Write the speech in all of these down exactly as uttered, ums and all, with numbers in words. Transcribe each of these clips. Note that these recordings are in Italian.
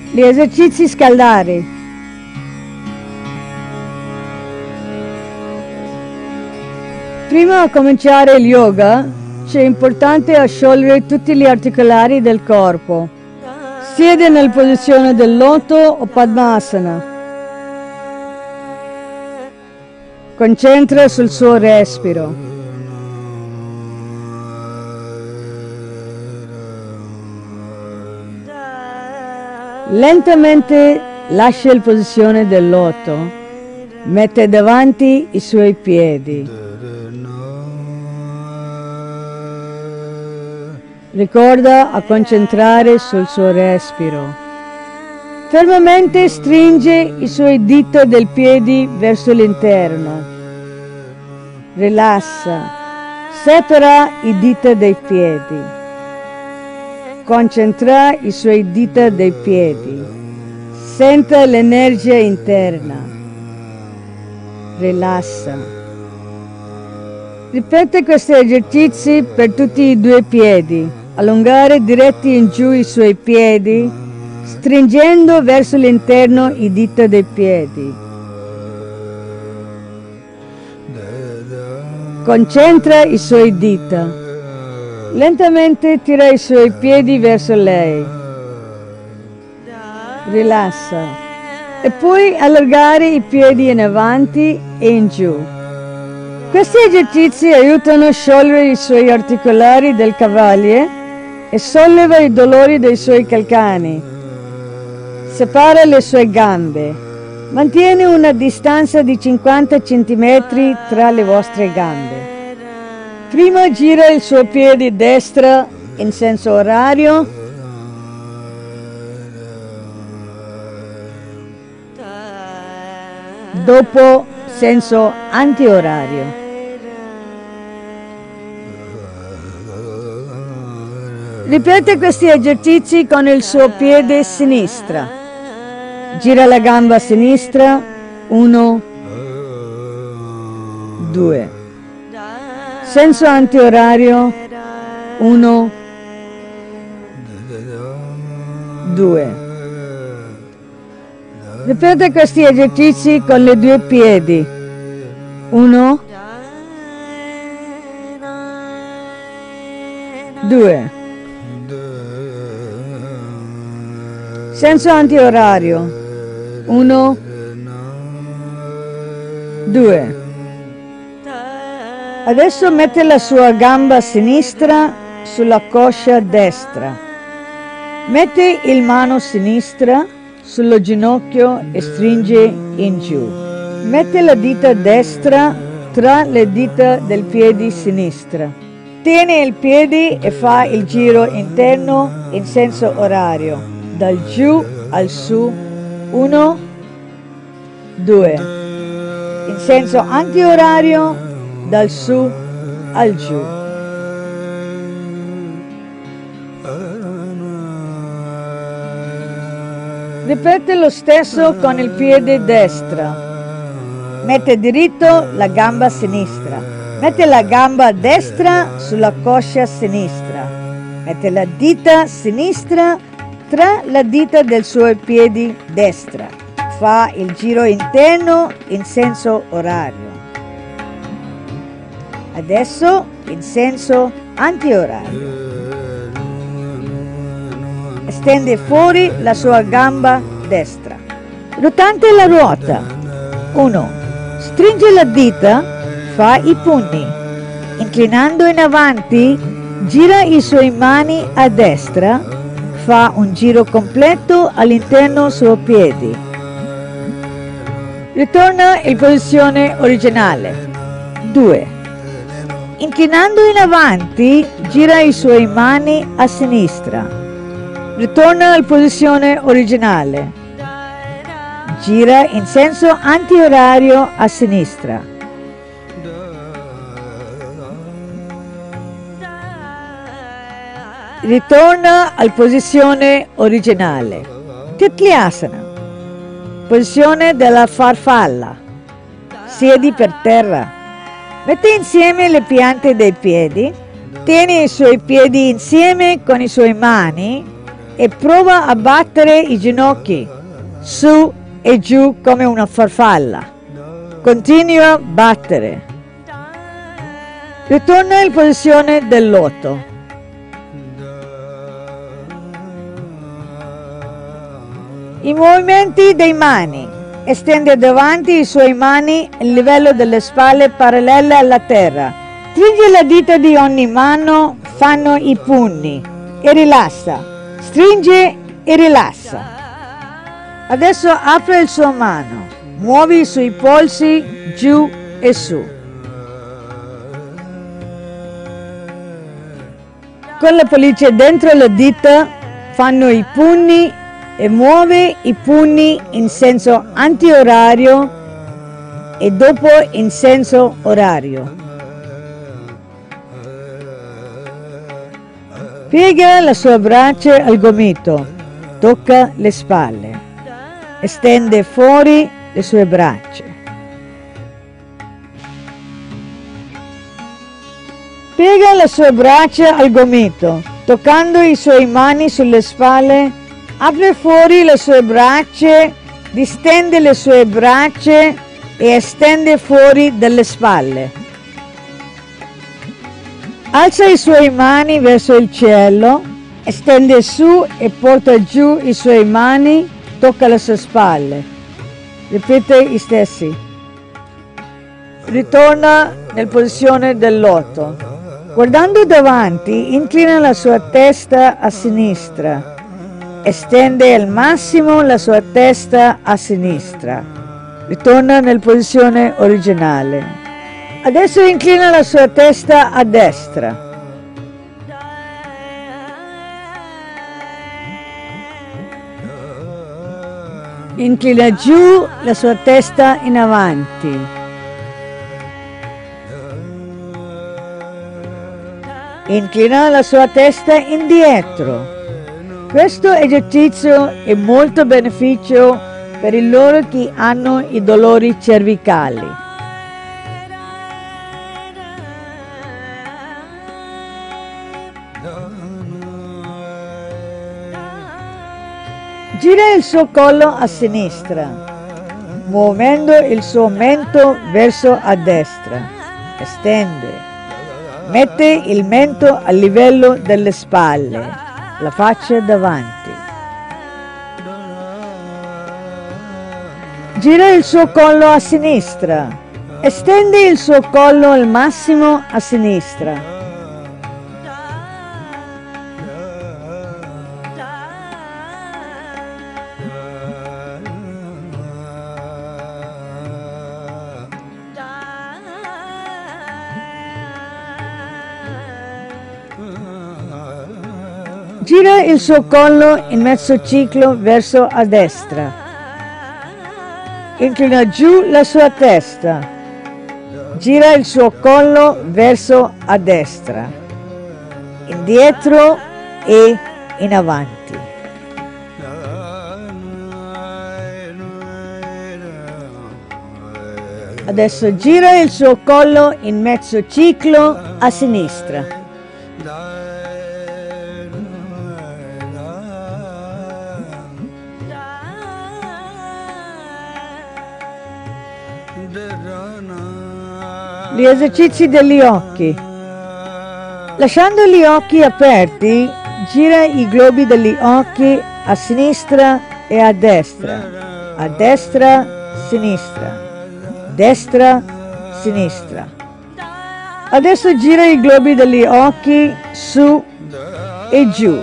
Gli esercizi scaldari. Prima di cominciare il yoga, è importante sciogliere tutti gli articolari del corpo. Siede nella posizione del loto o Padmasana. Concentra sul suo respiro. Lentamente lascia la posizione del loto, mette davanti i suoi piedi. Ricorda a concentrare sul suo respiro. Fermamente stringe i suoi dita del piede verso l'interno. Rilassa, separa i dita dei piedi. Concentra i suoi dita dei piedi. Senta l'energia interna. Rilassa. Ripete questi esercizi per tutti e due i piedi. Allungare diretti in giù i suoi piedi, stringendo verso l'interno i dita dei piedi. Concentra i suoi dita. Lentamente tira i suoi piedi verso lei. Rilassa. E poi allargare i piedi in avanti e in giù. Questi esercizi aiutano a sciogliere i suoi articolari del caviglie e solleva i dolori dei suoi calcani. Separa le sue gambe. Mantiene una distanza di cinquanta centimetri tra le vostre gambe. Prima gira il suo piede destro in senso orario. Dopo senso antiorario. Ripete questi esercizi con il suo piede sinistro. Gira la gamba sinistra. Uno, due. Senso antiorario. Uno, due. Ripete questi esercizi con le due piedi. Uno, due. Senso antiorario. Uno, due. Adesso mette la sua gamba sinistra sulla coscia destra. Mette il mano sinistra sullo ginocchio e stringe in giù. Mette la dita destra tra le dita del piede sinistra. Tiene il piede e fa il giro interno in senso orario, dal giù al su. Uno, due. In senso antiorario, dal su al giù. Ripete lo stesso con il piede destro. Mette diritto la gamba sinistra. Mette la gamba destra sulla coscia sinistra. Mette la dita sinistra tra la dita del suo piede destra. Fa il giro interno in senso orario. Adesso in senso antiorario. Estende fuori la sua gamba destra. Rotante la ruota. uno. Stringe la dita, fa i pugni. Inclinando in avanti, gira i suoi mani a destra, fa un giro completo all'interno del suo piede. Ritorna in posizione originale. due. Inclinando in avanti, gira i suoi mani a sinistra. Ritorna alla posizione originale. Gira in senso antiorario a sinistra. Ritorna alla posizione originale. Titlyasana. Posizione della farfalla. Siedi per terra. Mette insieme le piante dei piedi, tiene i suoi piedi insieme con i suoi mani, e prova a battere i ginocchi su e giù come una farfalla. Continua a battere. Ritorna in posizione del loto. I movimenti dei mani. Estende davanti i suoi mani a livello delle spalle parallele alla terra. Stringe le dita di ogni mano, fanno i pugni e rilassa. Stringe e rilassa. Adesso apre il suo mano. Muovi i suoi polsi giù e su. Con la pollice dentro le dita fanno i pugni e muove i pugni in senso antiorario e dopo in senso orario. Piega le sue braccia al gomito, tocca le spalle, estende fuori le sue braccia. Piega le sue braccia al gomito, toccando i suoi mani sulle spalle, apre fuori le sue braccia, distende le sue braccia e estende fuori dalle spalle. Alza i suoi mani verso il cielo, estende su e porta giù i suoi mani, tocca le sue spalle. Ripete i stessi. Ritorna nella posizione del loto. Guardando davanti, inclina la sua testa a sinistra. Estende al massimo la sua testa a sinistra. Ritorna nella posizione originale. Adesso inclina la sua testa a destra. Inclina giù la sua testa in avanti. Inclina la sua testa indietro. Questo esercizio è molto beneficio per i loro che hanno i dolori cervicali. Gira il suo collo a sinistra, muovendo il suo mento verso a destra. Estende. Mette il mento a livello delle spalle, la faccia davanti. Gira il suo collo a sinistra. Estende il suo collo al massimo a sinistra. Gira il suo collo in mezzo ciclo verso a destra. Inclina giù la sua testa. Gira il suo collo verso a destra. Indietro e in avanti. Adesso gira il suo collo in mezzo ciclo a sinistra. Gli esercizi degli occhi. Lasciando gli occhi aperti, gira i globi degli occhi a sinistra e a destra, a destra, sinistra, destra, sinistra. Adesso gira i globi degli occhi su e giù.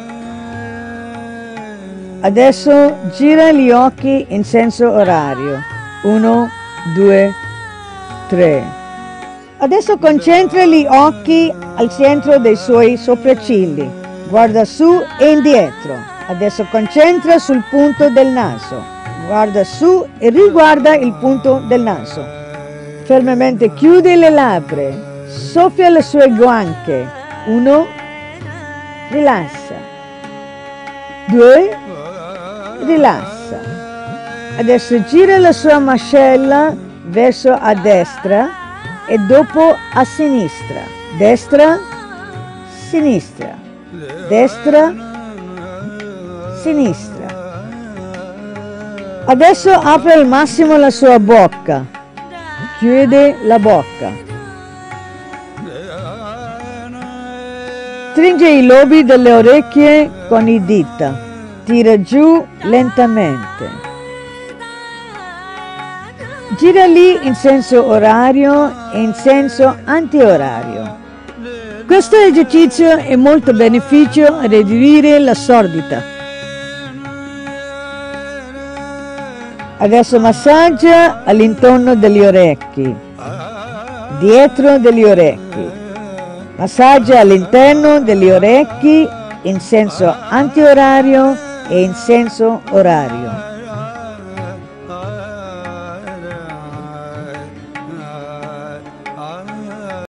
Adesso gira gli occhi in senso orario. Uno, due, tre. Adesso concentra gli occhi al centro dei suoi sopraccigli. Guarda su e indietro. Adesso concentra sul punto del naso. Guarda su e riguarda il punto del naso. Fermamente chiude le labbra. Soffia le sue guance. Uno. Rilassa. Due. Rilassa. Adesso gira la sua mascella verso a destra e dopo a sinistra. Destra, sinistra, destra, sinistra. Adesso apre al massimo la sua bocca, chiude la bocca. Stringe i lobi delle orecchie con i dita, tira giù lentamente. Girali in senso orario e in senso antiorario. Questo esercizio è molto beneficio a ridurre la sordità. Adesso massaggia all'intorno degli orecchi, dietro degli orecchi. Massaggia all'interno degli orecchi in senso antiorario e in senso orario.